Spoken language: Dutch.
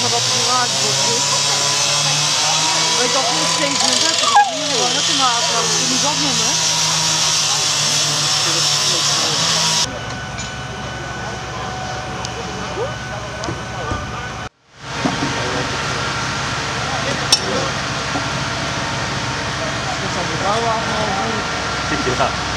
van dat garagebosje. Ik dacht niet 37, ik heb niet gewoon net te maken, ik moet niet dat noemen. Ja.